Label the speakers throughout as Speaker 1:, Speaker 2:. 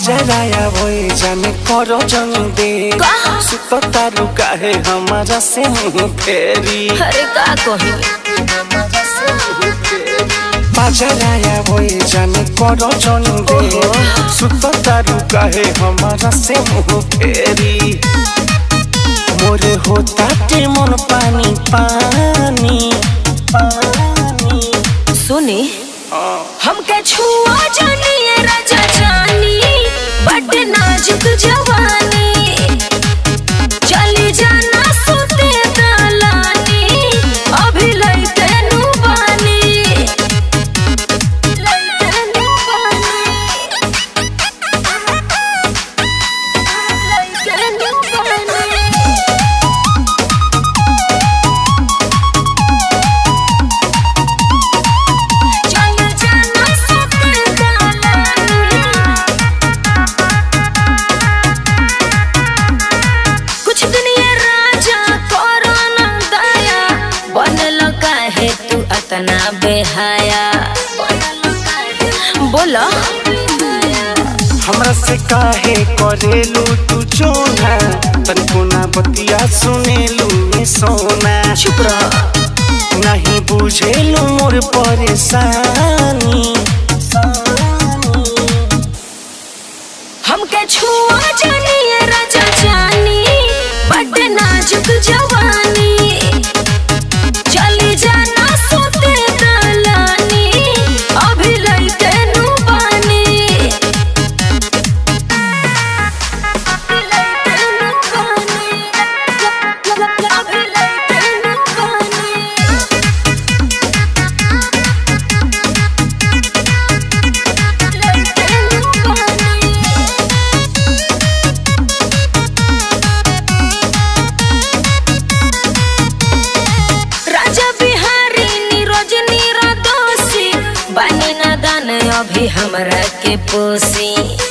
Speaker 1: मजराया वही जाने करो जन दे सुतो तारू काहे हमारा से मुँह फेरी।
Speaker 2: अरे का कही
Speaker 1: मजराया वही जाने करो जन दे सुतो तारू काहे हमारा से मुँह फेरी। मोरे होता ते मन पानी पानी पानी।
Speaker 2: सुनी हमके छुआ जानी राजा जानी बड़ नाजुक जवानी चली जाना सोते दलानी अभी लइके नुबानी लइके नुबानी लइके नुबानी। तना बेहाया बोला
Speaker 1: हमरा से काहे करेलू तू चोना तनको ना बतिया सुनेलू में सोना।
Speaker 2: चुप रह
Speaker 1: नहीं बुझेलू मोर परेशानी।
Speaker 2: हमके छुआ जानी राजा जानी बड़ नाजुक जवानी चली जाना सोते दलानी अभी लइके नुबानी लइके नुबानी अभी लइके नुबानी लइके नुबानी। राजा बिहारी नीरज नीरदोषी बानी नादान अभी हमरा के पोसी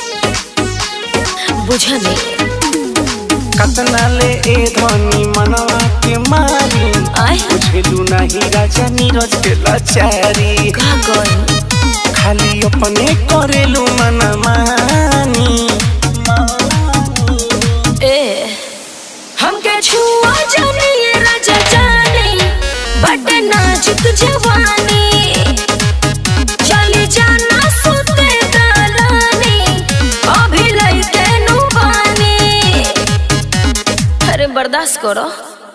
Speaker 2: बुझनी
Speaker 1: कतना ले ए धनी मनवा के मारी बुझेलू नहीं राजा नीरज के लाचारी।
Speaker 2: का कही
Speaker 1: खाली अपने करेलू मनमानी।
Speaker 2: ए हमके छुआ जानी राजा जानी बड़ नाजुक जवानी चली जाना सोते दलानी अभी लइके नुबानी। अरे बर्दाश्त करो।